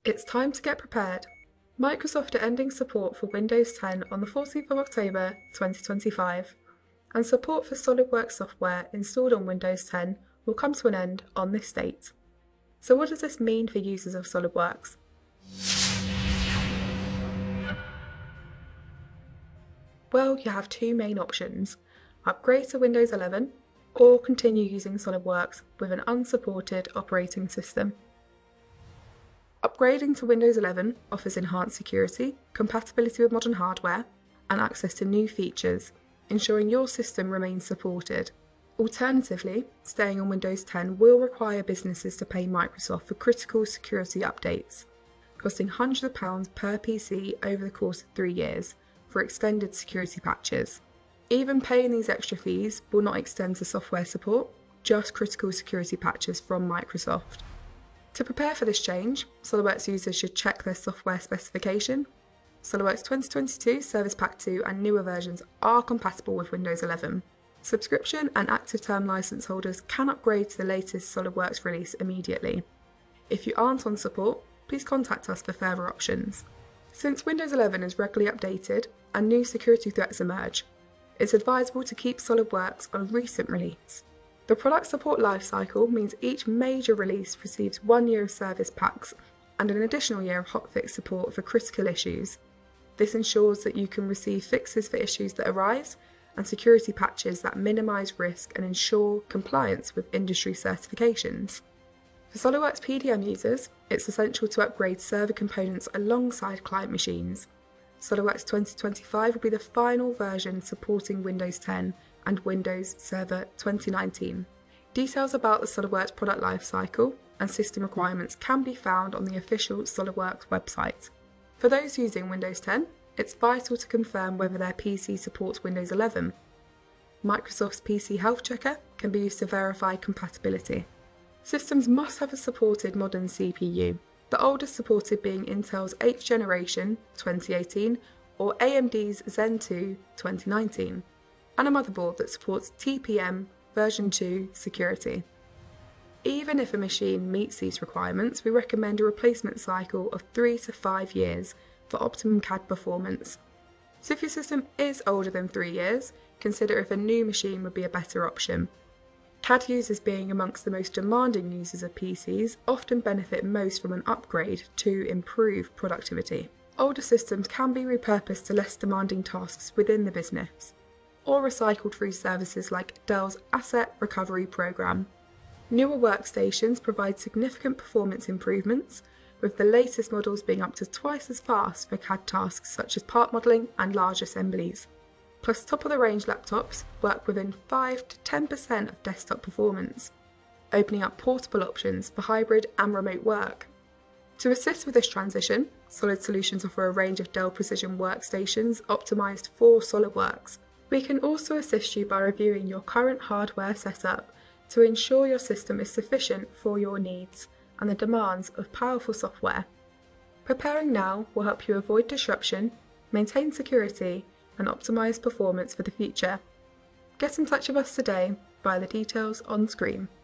It's time to get prepared. Microsoft are ending support for Windows 10 on the 14th of October 2025, and support for SOLIDWORKS software installed on Windows 10 will come to an end on this date. So what does this mean for users of SOLIDWORKS? Well, you have two main options: upgrade to Windows 11 or continue using SOLIDWORKS with an unsupported operating system. Upgrading to Windows 11 offers enhanced security, compatibility with modern hardware, and access to new features, ensuring your system remains supported. Alternatively, staying on Windows 10 will require businesses to pay Microsoft for critical security updates, costing hundreds of pounds per PC over the course of 3 years for extended security patches. Even paying these extra fees will not extend to software support, just critical security patches from Microsoft. To prepare for this change, SOLIDWORKS users should check their software specification. SOLIDWORKS 2022 Service Pack 2 and newer versions are compatible with Windows 11. Subscription and active term license holders can upgrade to the latest SOLIDWORKS release immediately. If you aren't on support, please contact us for further options. Since Windows 11 is regularly updated and new security threats emerge, it's advisable to keep SOLIDWORKS on recent release. The product support lifecycle means each major release receives 1 year of service packs and an additional year of hotfix support for critical issues. This ensures that you can receive fixes for issues that arise and security patches that minimise risk and ensure compliance with industry certifications. For SOLIDWORKS PDM users, it's essential to upgrade server components alongside client machines. SOLIDWORKS 2025 will be the final version supporting Windows 10 and Windows Server 2019. Details about the SOLIDWORKS product lifecycle and system requirements can be found on the official SOLIDWORKS website. For those using Windows 10, it's vital to confirm whether their PC supports Windows 11. Microsoft's PC Health Checker can be used to verify compatibility. Systems must have a supported modern CPU, the oldest supported being Intel's 8th generation 2018 or AMD's Zen 2 2019. And a motherboard that supports TPM version 2 security. Even if a machine meets these requirements, we recommend a replacement cycle of 3 to 5 years for optimum CAD performance. So if your system is older than 3 years, consider if a new machine would be a better option. CAD users, being amongst the most demanding users of PCs, often benefit most from an upgrade to improve productivity. Older systems can be repurposed to less demanding tasks within the business, or recycled through services like Dell's Asset Recovery Program. Newer workstations provide significant performance improvements, with the latest models being up to twice as fast for CAD tasks such as part modelling and large assemblies. Plus, top-of-the-range laptops work within 5 to 10% of desktop performance, opening up portable options for hybrid and remote work. To assist with this transition, Solid Solutions offer a range of Dell Precision workstations optimised for SOLIDWORKS. We can also assist you by reviewing your current hardware setup to ensure your system is sufficient for your needs and the demands of powerful software. Preparing now will help you avoid disruption, maintain security, and optimise performance for the future. Get in touch with us today via the details on screen.